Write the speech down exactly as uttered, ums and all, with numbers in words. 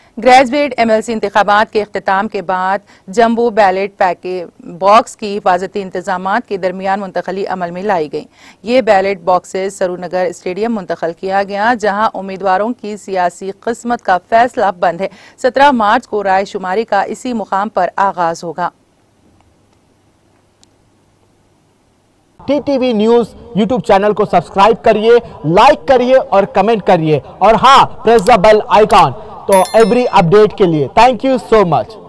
Graduate MLC इंतखाबात के अख्तिताम के बाद जम्बो बैलेट पैकेट बॉक्स की हिफाजती इंतजामात के दरमियान मुंतकली अमल में लाई गई। ये बैलेट बॉक्सेस सरूनगर स्टेडियम मुंतकल किया गया, जहां उम्मीदवारों की सियासी किस्मत का फैसला बंद है। सत्रह मार्च को राय शुमारी का इसी मुकाम पर आगाज होगा। टीटीवी न्यूज यूट्यूब चैनल को सब्सक्राइब करिए, लाइक करिए और कमेंट करिए, और हाँ, प्रेस द बेल आइकॉन तो एवरी अपडेट के लिए। Thank you so much.